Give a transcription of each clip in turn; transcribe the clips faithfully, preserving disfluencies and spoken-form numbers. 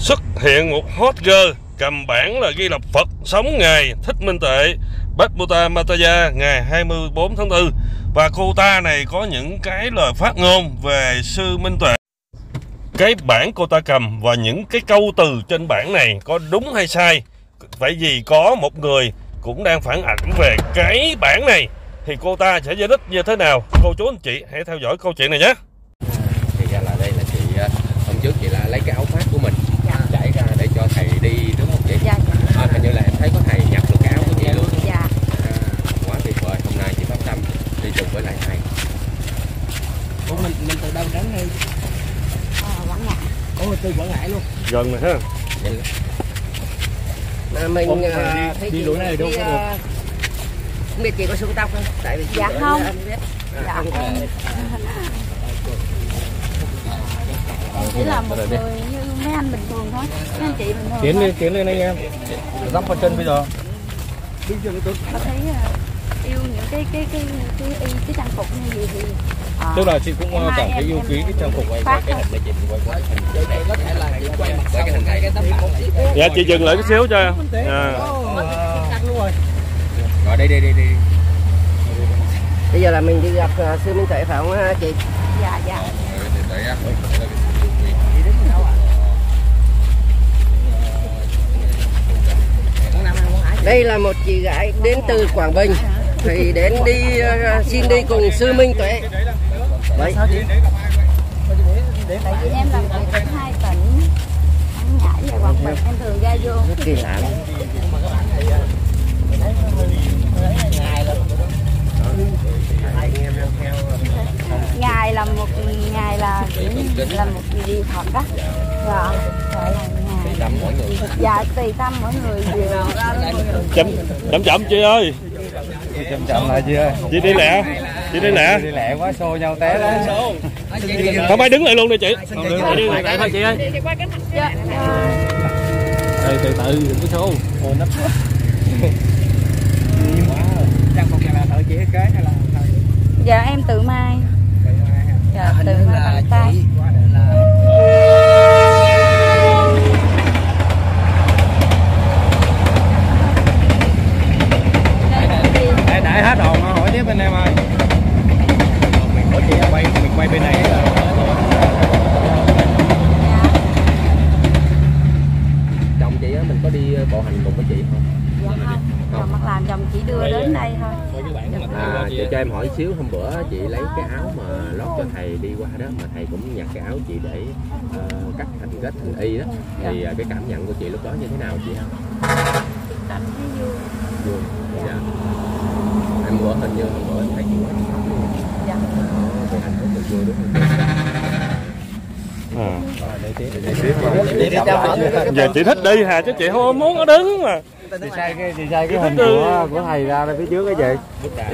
Xuất hiện một hot girl cầm bảng là ghi là Phật sống ngày Thích Minh Tuệ Bát-Bô-ta Ma-ta-gia ngày hai mươi tư tháng tư. Và cô ta này có những cái lời phát ngôn về sư Minh Tuệ. Cái bảng cô ta cầm và những cái câu từ trên bảng này có đúng hay sai? Vậy vì có một người cũng đang phản ảnh về cái bảng này thì cô ta sẽ giải thích như thế nào? Cô chú anh chị hãy theo dõi câu chuyện này nhé. Thì ra là đây là chị, hôm trước chị là lấy cái áo khoác của mình, dạ, trải ra để cho thầy đi đúng không chị? Dạ, dạ. À, hình như là em thấy có thầy nhặt được cái áo của chị luôn. Dạ. À, quá tuyệt vời, hôm nay chị Pháp Tâm đi chung với lại thầy. Ủa mình mình từ đâu đến đây? À, Quảng Ngãi. Ồ, từ Quảng Ngãi luôn. Gần rồi ha. Mà mình Ủa, uh, đi, đi lối này đâu có được. Không biết chị có xuống tóc không? Tại vì dạ không. Dạ không. Chỉ là một người như mấy anh bình thường thôi, mấy anh chị bình thường. Tiến lên, tiến lên anh em. Dắp vào chân bây giờ. Tôi thấy uh, yêu những cái cái cái cái cái, cái trang phục như vậy thì uh, tức là chị cũng uh, cảm thấy yêu quý cái trang phục này. Cái hình này chị quay quay hình. có thể là chị quay mặt sau cái hình này cái tấm bảng. Dạ chị dừng lại chút xíu cho em. À. Rồi đi đi đi đi. Bây giờ là mình đi gặp uh, sư Minh Tuệ phải không hả chị? Dạ dạ. Đây là một chị gái đến từ Quảng Bình thì đến đi uh, xin đi cùng sư Minh Tuệ. Đấy. Tại vì em làm việc ở hai tỉnh Quảng Ngãi và Quảng Bình, em thường ra vô. Rất kỳ lạ. Ngài là một ngài là là một gì Phật đó. Dạ. Gọi là ngài. Dạ tùy tâm mỗi người đều. Chậm chậm chậm chị ơi. Chậm chậm lại chị ơi. Chị đi lẹ. Chị đi lẹ. Đi lẹ quá xô nhau té đó. Không ai đứng lại luôn đi chị. Chị đi lẹ thôi chị ơi. Dạ. Từ từ từ đừng có xô. Ôi nấp. Trang phục này là tự chị kế hay là Dạ em tự mai. Dạ tự mai bằng tay. Để để hết đòn hỏi tiếp bên em ơi. Mình có chị quay mình quay bên này. Chồng chị á mình có đi bộ hành cùng với chị không? Dạ không. Chồng mặc làm chồng chỉ đưa đến đây thôi. À, chị cho em hỏi xíu, hôm bữa chị lấy cái áo mà lót cho thầy đi qua đó mà thầy cũng nhặt cái áo chị để uh, cắt thành kết thành y đó thì uh, cái cảm nhận của chị lúc đó như thế nào chị hả? Cảm thấy vui. Vui. Dạ. Em bữa hình như hôm bữa em thấy chị quá khóc luôn. Dạ. Về hạnh phúc được vui đúng không? À. À. Giờ chị thích đi hà chứ chị không muốn nó đứng mà. Chị sai cái chị sai cái hình của của thầy ra phía trước cái gì?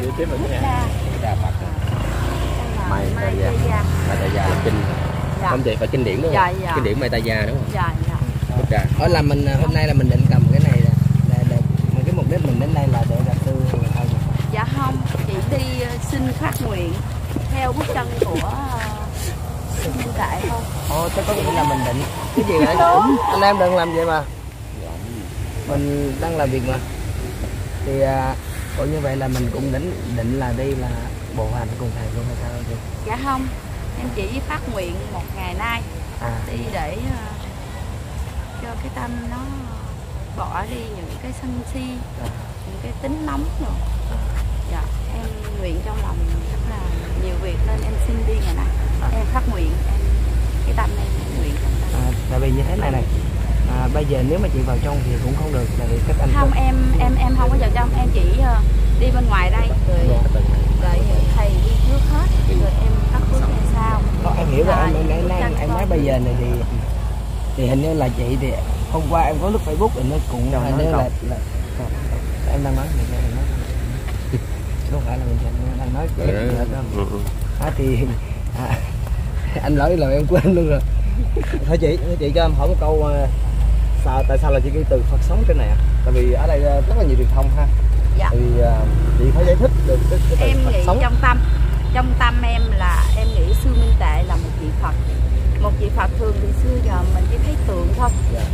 Mai Tay Gia. Mai Tay Gia là kinh. Dạ. Không chị phải kinh điển đúng không? Dạ, dạ. Kinh điển Mai Tay Gia đúng không? Dạ dạ. Dạ. Ở là mình hôm nay là mình định cầm cái này là, là, là cái mục đích mình đến đây là để gặp sư thôi. Dạ không, chị đi xin phát nguyện theo bước chân của sư Minh Tuệ thôi. Ồ, chắc có nghĩa là mình định cái gì vậy? Anh em đừng làm vậy mà. Mình đang làm việc mà. Thì à, có như vậy là mình cũng định định là đi là bộ hành cùng thầy luôn hay sao chị? Dạ không, em chỉ phát nguyện một ngày nay À. đi để uh, cho cái tâm nó bỏ đi những cái sân si, À. những cái tính nóng rồi. Dạ, em nguyện trong lòng rất là nhiều việc nên em xin đi ngày nay. Em phát nguyện, em cái tâm em nguyện trong tâm. À, tại vì như thế này này. À, bây giờ nếu mà chị vào trong thì cũng không được tại vì các anh Không, em em em không có vào trong, em chỉ uh, đi bên ngoài đây rồi đợi thầy đi trước hết rồi em cắt bước về sau. Đó, em hiểu rồi, em em em, em nói bây giờ này thì thì hình như là chị thì hôm qua em có lúc Facebook thì nó cũng hình như là, là, là em đang nói mình đang nói không phải là mình đang nói cái gì hết đâu. À, thì à, anh lỗi lời em quên luôn rồi. Thôi chị, chị cho em hỏi một câu, sao tại sao là chị ghi từ Phật sống trên này ạ? À? Tại vì ở đây rất là nhiều truyền thông ha. Dạ. Thì uh, chị phải giải thích được cái, cái từ em Phật nghĩ sống. trong tâm trong tâm em là em nghĩ sư Minh Tuệ là một vị Phật. Một vị Phật thường thì xưa giờ mình chỉ thấy tượng thôi. Dạ.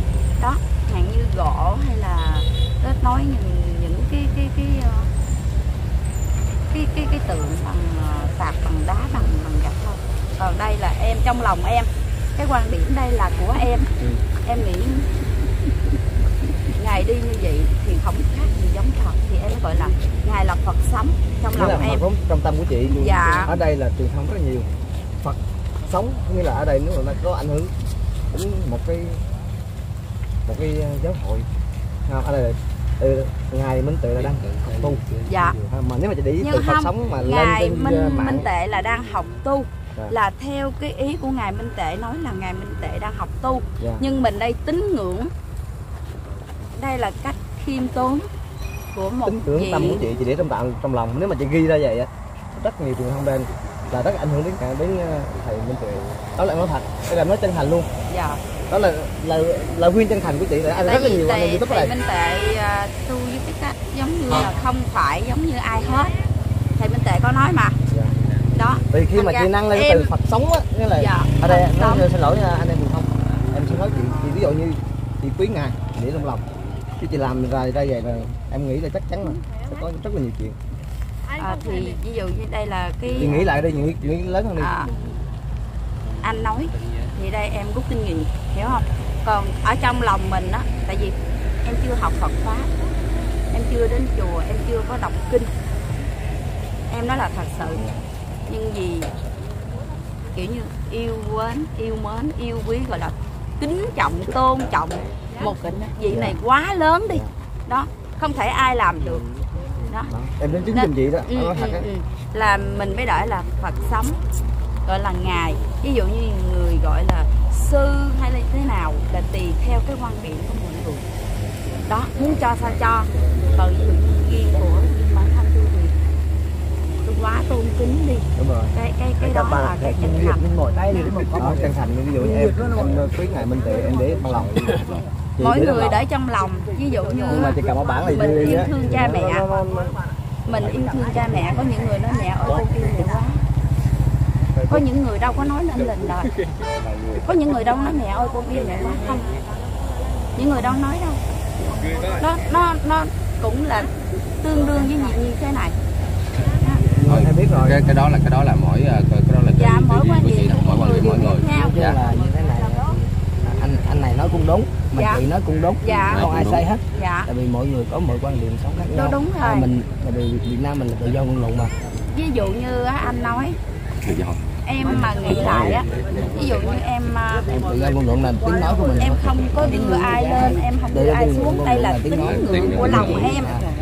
trong lòng em, cái quan điểm đây là của em. ừ. Em nghĩ Ngài đi như vậy thì không khác gì giống Phật, thì em gọi là Ngài là Phật sống trong nghĩa lòng là em. Phật trong tâm của chị. Dạ. Ở đây là truyền thông rất là nhiều. Phật sống nghĩa là ở đây nếu mà nó có ảnh hưởng cũng một cái một cái giáo hội. Không, ở đây là từ Ngài Minh Tuệ là đang học tu. Dạ. Mà nếu mà chị để ý Nhưng từ Phật không, sống mà lên Ngài trên Minh mạng. Minh Tệ là đang học tu. Dạ. Là theo cái ý của Ngài Minh Tệ nói là Ngài Minh Tệ đang học tu. Dạ. Nhưng mình đây tín ngưỡng, đây là cách khiêm tốn của một Tín ngưỡng vị. tâm của chị chị để trong tạo trong lòng. Nếu mà chị ghi ra vậy á, rất nhiều truyền thông bên là rất ảnh hưởng đến cả đến thầy Minh Tuệ. Đó là em nói thật, đây là nói chân thành luôn. Dạ. Đó là là lời khuyên chân thành của chị. Anh rất là nhiều anh YouTube thầy này. Minh Tệ uh, tu với cái cách giống như là không phải giống như ai hết. Thầy Minh Tệ có nói mà. Dạ. Đó. Vì khi mà chị năng lên em... từ Phật sống á, nghĩa là dạ, ở đây sống. Xin lỗi anh em truyền thông, em xin nói chị, chị ví dụ như chị quý Ngài để trong lòng, chứ chị làm ra ra vậy là em nghĩ là chắc chắn là sẽ có rất là nhiều chuyện. À, thì ví dụ như đây là cái Chị nghĩ lại đây, những chuyện lớn hơn đi. À, anh nói thì đây em rút kinh nghiệm, hiểu không? Còn ở trong lòng mình á, tại vì em chưa học Phật pháp, em chưa đến chùa, em chưa có đọc kinh, em nói là thật sự. Nhưng vì kiểu như yêu mến, yêu mến, yêu quý, gọi là kính trọng, tôn trọng một vị này quá lớn đi, đó không thể ai làm được. Đó. Đó. Em đến chứng giùm chị đó. Ừ, Đó ừ, thật á. ừ. Là mình mới đợi là Phật sống, gọi là Ngài. Ví dụ như người gọi là sư hay là thế nào là tùy theo cái quan điểm của mọi người. Đó, muốn cho sao cho. Còn ví dụ như riêng của bản thân tôi thì tôi quá tôn kính đi. Đúng rồi. Cái cái cái đó là cái chân thành. Mỗi tay thì có chân thành, ví dụ như em em quý Ngài Minh Tuệ em để trong lòng. Chị Mỗi để người lòng. để trong lòng. Ví dụ như mà chị cầm ở bản này mình đi yêu á. thương cha mẹ, mình yêu thương cha mẹ. Có những người nói mẹ ơi con yêu mẹ quá, có những người đâu có nói lên lần đời, có những người đâu nói mẹ ơi con yêu mẹ quá, không, những người đâu nói đâu. Nó nó nó cũng là tương đương với gì như thế này. Rồi, em biết rồi. Cái, cái đó là cái đó là mỗi cái đó là Dạ, mỗi quan điểm mỗi quan điểm mỗi người. nhau. Dạ. Là như thế này, anh anh này nói cũng đúng, mà Dạ. chị nói cũng đúng, Dạ. không ai sai hết. Dạ. Tại vì mỗi người có mỗi quan điểm sống khác nhau. Đúng rồi. À, mình tại vì Việt Nam mình là tự do ngôn luận mà. Ví dụ như á, anh nói Tự do. em mà nghĩ lại á, ví dụ như em à, Em tự do ngôn luận là tiếng nói của mình. em không có đưa ai lên, em không đưa ai xuống, đây là tín ngưỡng của lòng em.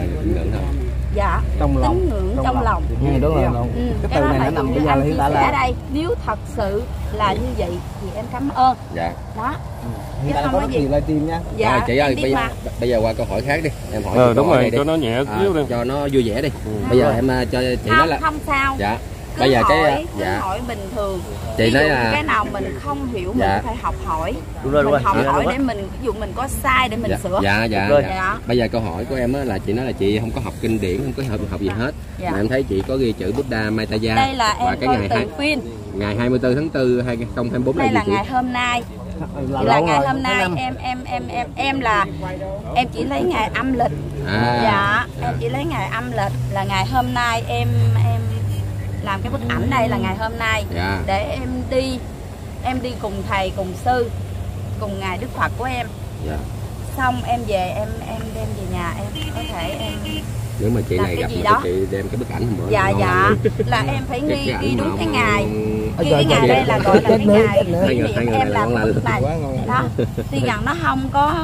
Dạ, Trong lòng. tín ngưỡng trong lòng. Ừ, đúng rồi. Đúng. Ừ, Cái cái từ đó này là nó nằm như bây giờ anh là chia hiện tại sẻ là đây. Nếu thật sự là như vậy thì em cảm ơn. Dạ. Đó. hiện tại là có rất nhiều livestream nha. Dạ, Rồi, chị ơi, em biết bây giờ, mà. bây giờ qua câu hỏi khác đi. Em hỏi Ờ chị đúng câu hỏi rồi, này đi. cho nó nhẹ À, xíu đi. cho nó vui vẻ đi. Bây giờ em uh, cho chị nói Không, là không sao. dạ. Cứ Bây giờ hỏi, cái cứ dạ. hỏi bình thường. Chị Ví nói dụ là cái nào mình không hiểu mình Dạ. phải học hỏi. Đúng rồi, đúng Mình rồi. học Dạ, hỏi đúng để rồi. mình, ví dụ mình có sai để mình dạ, sửa. dạ dạ, Rồi. dạ. Dạ. Bây giờ câu hỏi của em á là chị nói là chị không có học kinh điển, không có học học gì hết. Dạ. Mà em thấy chị có ghi chữ Buddha Mayataya. Đây là và em cái coi ngày từ hai, phim. ngày hai mươi tư tháng tư hai không hai bốn Đây là là gì chị? ngày hôm nay. Là, Là lâu ngày rồi, hôm tháng nay năm. em em em em em là em chỉ lấy ngày âm lịch. À. Dạ, em chỉ lấy ngày âm lịch là ngày hôm nay em em làm cái bức ảnh đây là ngày hôm nay. Dạ. Để em đi em đi cùng thầy cùng sư cùng ngài Đức Phật của em. Dạ. Xong em về em em đem về nhà em có thể em Nếu mà chị làm này cái gặp gì mà đó. chị đem cái bức ảnh hôm bữa dạ ngon dạ lắm. là em phải Cái- ghi cái ghi ảnh đúng mà cái ông- ngày. ông- Cái, Trời, cái ngày trời, đây là trời, gọi là chết cái nữa, ngày chết nữa. kỷ Hai người- hai niệm người em này là làm ngon cái bức lành. này. Quá ngon lành. Đó, tuy rằng nó không có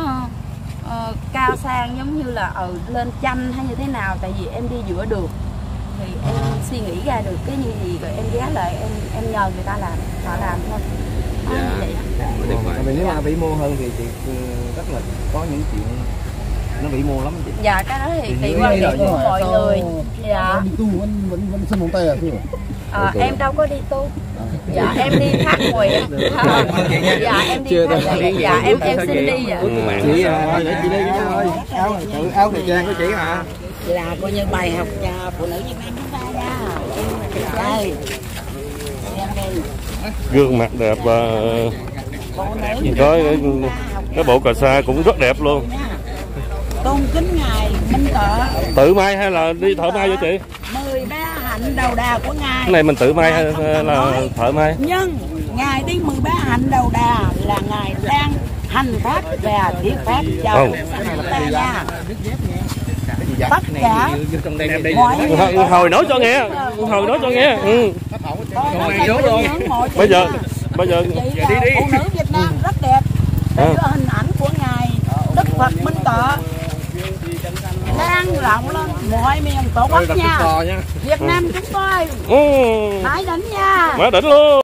ờ, cao sang giống như là ở lên tranh hay như thế nào, tại vì em đi giữa đường thì em suy nghĩ ra được cái như gì rồi em ghé lại em em nhờ người ta làm, họ làm thôi. Đó, Dạ. vậy đó. Tuyệt vời. Tại vì nếu mà vĩ mô hơn thì chị ừ, rất là có những chuyện nó vĩ mô lắm chị. Dạ cái đó thì Thì tùy hiểu quan ý điểm rồi, của nhưng mà mọi người. Dạ. đi tu vẫn vẫn vẫn sân móng tay à chứ? Ờ, em đâu có đi tu. Dạ em đi thác nguyện. À, dạ em đi Chưa thác đâu. nguyện. Dạ em em xin đi vậy. Chị à, thôi để chị đi nha ơi. Áo tự áo thời trang của chị mà. Là coi như bài học cho phụ nữ Việt Nam chúng ta nha. Đây. Em đây. Gương mặt đẹp và Phụ nữ gì có cái, cái bộ cà sa cũng rất đẹp luôn. tôn kính ngài Minh Tuệ. Tự may hay là đi thợ may vậy chị? Mười ba hành hạnh đầu đà của ngài. Cái này mình tự may hay là thợ may? Nhưng ngài đi mười ba hạnh đầu đà là ngài đang hành pháp và thuyết pháp cho chúng ta nha. Tất cả mọi Hồi, hồi nói cho nghe, hồi nói cho nghe. Ừ. Bây giờ, bây giờ chị là phụ nữ Việt Nam rất đẹp. Để đưa hình ảnh của ngài Đức Phật Minh Tọa lan rộng lên mọi miền tổ quốc nha. Việt Nam chúng tôi ừ. hãy đánh nha. Quá đỉnh luôn.